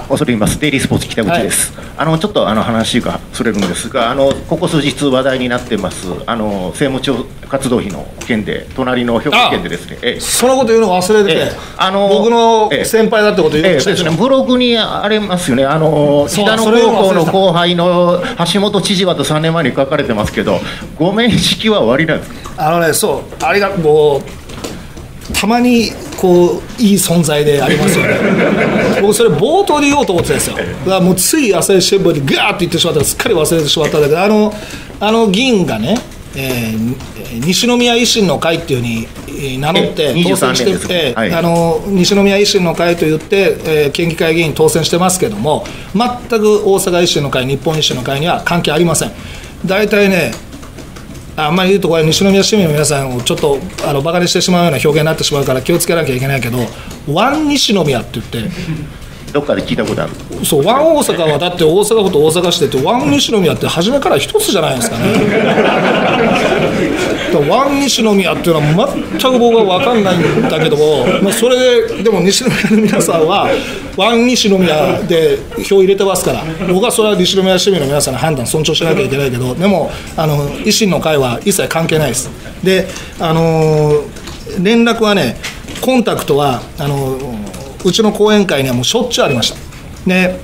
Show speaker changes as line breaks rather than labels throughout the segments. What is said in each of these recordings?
恐れ入ります。デイリースポーツ北口です。ちょっと話がそれるんですが、ここ数日話題になってます、政務調活動費の件で、隣の兵庫県でですね、
そのこと言うの忘れてて、僕の先輩だってこと言って
ですね、ブログにありますよね、北野高校の後輩の橋本知事はと3年前に書かれてますけど、ご面識は終わりなんですか？
そう、ありがとう。たまにこういい存在でありますよね。僕それ冒頭で言おうと思ってたんですよ。だからもうつい朝日新聞にガーッと言ってしまったらすっかり忘れてしまったんだけど、議員がね、西宮維新の会っていうふうに名乗って当選して、西宮維新の会といって、県議会議員当選してますけども、全く大阪維新の会、日本維新の会には関係ありません。大体ね、あんまり言うとこれ西宮市民の皆さんをちょっとバカにしてしまうような表現になってしまうから気をつけなきゃいけないけど、ワン西宮って言って
どっかで聞いたことある。
そう、ワン大阪はだって大阪府と大阪市でってワン西宮って初めから一つじゃないですかね。ワン西宮っていうのは全く僕は分かんないんだけども、それででも西宮の皆さんはワン西宮で票入れてますから、僕はそれは西宮市民の皆さんの判断尊重しなきゃいけないけど、でも維新の会は一切関係ないです。で連絡はね、コンタクトはうちの後援会にはもうしょっちゅうありました。で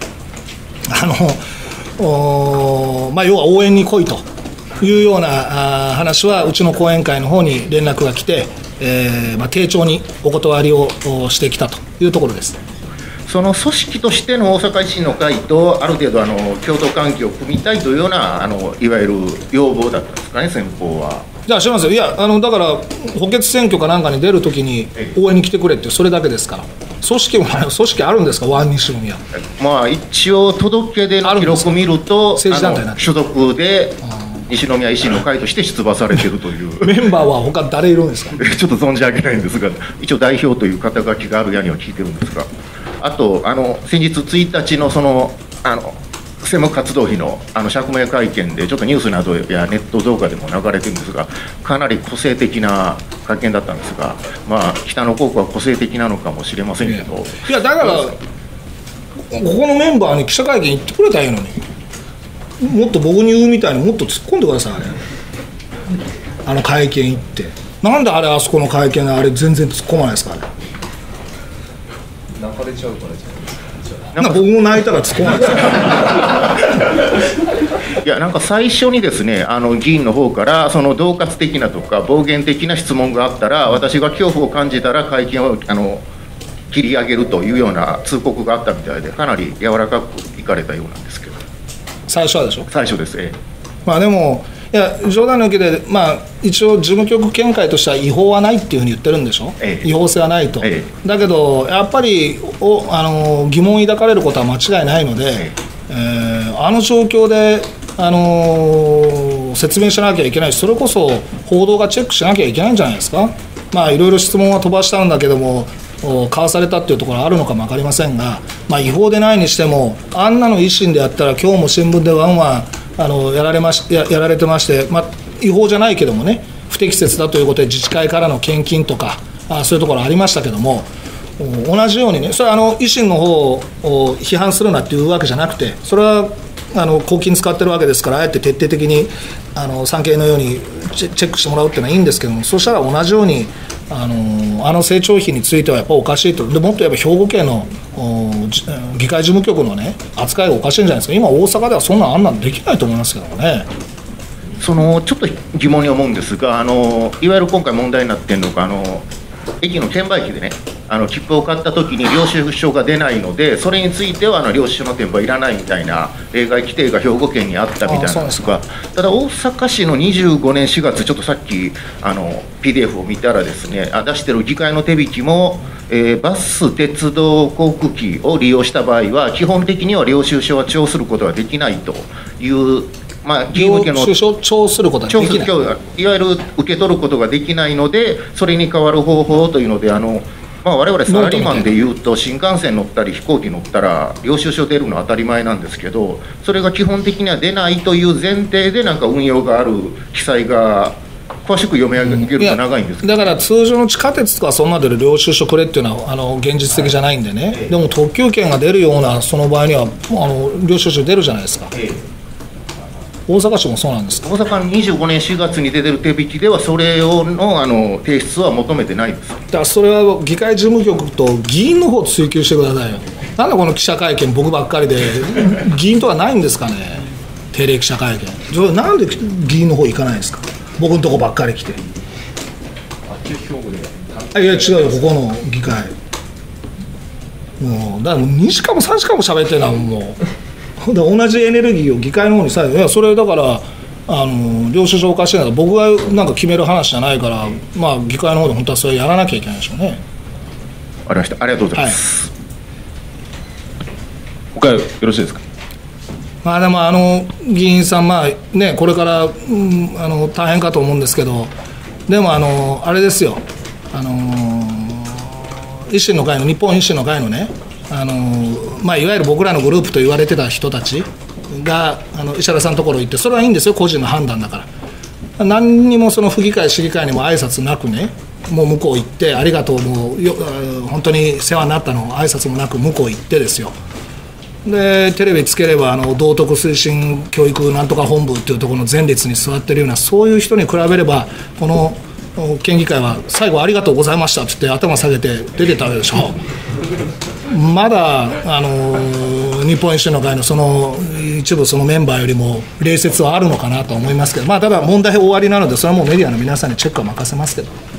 要は応援に来いというような話はうちの後援会の方に連絡が来て、丁重にお断りをしてきたというところです。
その組織としての大阪維新の会とある程度共闘関係を組みたいというようないわゆる要望だったんですかね、先方は。
じゃあ知りますよ。いやだから補欠選挙かなんかに出るときに応援に来てくれってそれだけですから。組織あるんですか、ワン西宮。
一応届け出の記録を見ると
政治団体になって
所属で西宮維新の会として出馬されているという
メンバーは他誰いるんですか？
ちょっと存じ上げないんですが、一応代表という肩書きがあるやには聞いてるんですが、あと先日1日の政務活動費の釈明会見でちょっとニュースなどやネット動画でも流れてるんですが、かなり個性的な会見だったんですが、北野高校は個性的なのかもしれませんけど、
いやだからここのメンバーに記者会見行ってくれたらいいのに、もっと僕に言うみたいにもっと突っ込んでください。会見行ってなんであそこの会見で全然突っ込まないですか？
泣かれちゃうからじゃないですか。
僕も泣いたら突っ込まないです
いや最初にですね、議員の方から恫喝的なとか暴言的な質問があったら、私が恐怖を感じたら会見を切り上げるというような通告があったみたいで、かなり柔らかくいかれたようなんですけど。
最初はでしょ。
最初です。
でもいや冗談抜きで、一応事務局見解としては違法はないっていうふうに言ってるんでしょ、違法性はないと、だけどやっぱり疑問を抱かれることは間違いないので、状況で、説明しなきゃいけないし、それこそ報道がチェックしなきゃいけないんじゃないですか。いろいろ質問は飛ばしたんだけどもかわされたっていうところはあるのかも分かりませんが、違法でないにしてもあんなの維新でやったら今日も新聞でワンワンやられてまして、違法じゃないけどもね、不適切だということで自治会からの献金とかそういうところありましたけども、同じようにね、それは維新の方を批判するなっていうわけじゃなくて、それは公金使ってるわけですから、あえて徹底的に産経のようにチェックしてもらうっていうのはいいんですけども、そしたら同じように成長費についてはやっぱおかしいと。でもっとやっぱ兵庫県の議会事務局のね扱いがおかしいんじゃないですか。今大阪ではそんなんできないと思いますけどね。
ちょっと疑問に思うんですが、いわゆる今回問題になっているのが駅の券売機でね切符を買ったときに領収書が出ないので、それについては領収書の添付はいらないみたいな例外規定が兵庫県にあったみたいなんですが、ただ大阪市の25年4月、ちょっとさっきPDF を見たらですね、出してる議会の手引きも、バス、鉄道、航空機を利用した場合は基本的には領収書は徴することはできないという。
領収書を徴することはできない、
いわゆる受け取ることができないので、それに代わる方法というので我々サラリーマンでいうと新幹線乗ったり飛行機乗ったら領収書出るのは当たり前なんですけど、それが基本的には出ないという前提で運用がある記載が詳しく読み上げると長いんですけど、
だから通常の地下鉄とかそんなで領収書くれっていうのは現実的じゃないんでね、でも特急券が出るようなその場合には領収書出るじゃないですか。大阪市もそうなんですか。
大阪の25年4月に出てる手引きでは、それの提出は求めてないんです。
だからそれは議会事務局と議員の方を追及してくださいよ。なんでこの記者会見、僕ばっかりで、議員とかないんですかね、定例記者会見、なんで議員の方行かないんですか、僕のとこばっかり来て。いや、違うよ、ここの議会、もうだからもう2時間も3時間も喋ってるな、もう。同じエネルギーを議会の方にさえ、いやそれだから領収書おかしいなら僕がなんか決める話じゃないから、まあ、議会の方で本当はそれやらなきゃいけないでしょうね。
ありました。ありがとうございます。
他よろしいですか。
まあ、でも議員さん、まあね、これから、大変かと思うんですけど、でもあれですよ、維新の会の日本維新の会のね、まあ、いわゆる僕らのグループと言われてた人たちが石原さんのところ行って、それはいいんですよ、個人の判断だから、何にもその府議会、市議会にも挨拶なくね、もう向こう行って、ありがとう、もう本当に世話になったの、挨拶もなく向こう行ってですよ、でテレビつければ道徳推進教育なんとか本部っていうところの前列に座ってるような、そういう人に比べれば、この県議会は最後、ありがとうございましたって言って、頭下げて出てたわけでしょ。まだ日本維新の会の一部そのメンバーよりも礼節はあるのかなと思いますけど、まあ、ただ問題終わりなので、それはもうメディアの皆さんにチェックは任せますけど。